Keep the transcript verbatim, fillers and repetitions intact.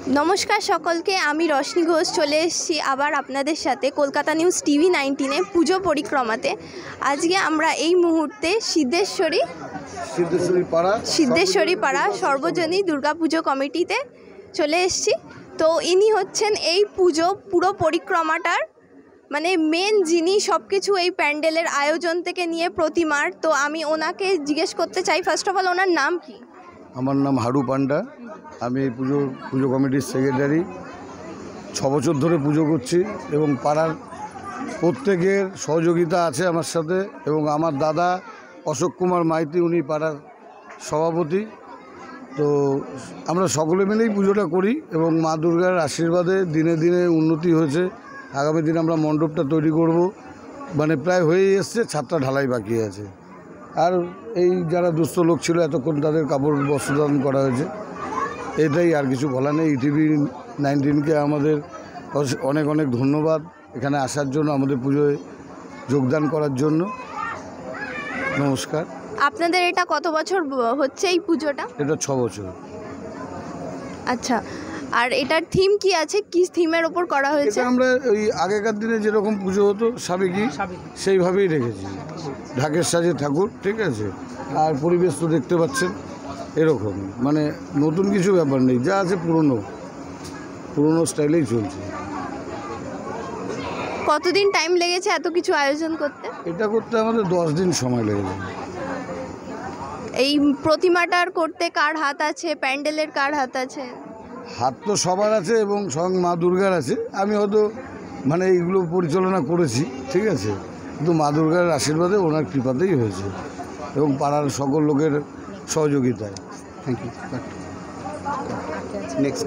নমস্কার সকলকে, আমি রশ্মি ঘোষ চলে এসেছি আবার আপনাদের সাথে কলকাতা নিউজ টিভি নাইনটিনে পুজো পরিক্রমাতে। আজকে আমরা এই মুহূর্তে সিদ্ধেশ্বরী সিদ্ধেশ্বরী পাড়া সিদ্ধেশ্বরী পাড়া সর্বজনী দুর্গাপুজো কমিটিতে চলে এসেছি। তো ইনি হচ্ছেন এই পুজো পুরো পরিক্রমাটার মানে মেন যিনি সব কিছু এই প্যান্ডেলের আয়োজন থেকে নিয়ে প্রতিমার। তো আমি ওনাকে জিজ্ঞেস করতে চাই, ফার্স্ট অফ অল ওনার নাম কি? আমার নাম হারু পান্ডা। আমি এই পুজো পুজো কমিটির সেক্রেটারি। ছ বছর ধরে পুজো করছি এবং পাড়ার প্রত্যেকের সহযোগিতা আছে আমার সাথে। এবং আমার দাদা অশোক কুমার মাইতি, উনি পাড়ার সভাপতি। তো আমরা সকলে মিলেই পুজোটা করি এবং মা দুর্গার আশীর্বাদে দিনে দিনে উন্নতি হয়েছে। আগামী দিনে আমরা মণ্ডপটা তৈরি করব, মানে প্রায় হয়েই এসছে, ছাদটা ঢালাই বাকি আছে। আর এই যারা দুস্থ লোক ছিল এতক্ষণ তাদের কাপড় বস্ত্রদান করা হয়েছে, এটাই, আর কিছু বলা নেই। ইটিভি নাইনটিনকে আমাদের অনেক অনেক ধন্যবাদ এখানে আসার জন্য, আমাদের পুজোয় যোগদান করার জন্য। নমস্কার। আপনাদের এটা কত বছর হচ্ছে এই পুজোটা? এটা ছ বছর। আচ্ছা, আর এটার থিম কি আছে? কি থিমের ওপর করা হয়েছে? এটা আমরা ওই আগেকার দিনে যেরকম পুজো হতো সাবেকি সেইভাবেই রেখেছি। ঢাকের সাজে ঠাকুর, ঠিক আছে। আর পরিবেশ তো দেখতে পাচ্ছেন এরকম, মানে নতুন কিছু ব্যাপার নেই, যা আছে পুরনো পুরনো স্টাইলেই চলছে। কতদিন টাইম লেগেছে এত কিছু আয়োজন করতে? এটা করতে আমাদের দশ দিন সময় লেগেছে। এই প্রতিমাটার করতে কার হাত আছে, প্যান্ডেলের কার হাত আছে? হাত তো সবার আছে এবং স্বয়ং মা দুর্গার আছে। আমি হয়তো মানে এইগুলো পরিচালনা করেছি, ঠিক আছে, কিন্তু মা দুর্গার আশীর্বাদে, ওনার কৃপাতেই হয়েছে এবং পাড়ার সকল লোকের সহযোগিতায়। Thank you. নেক্সট।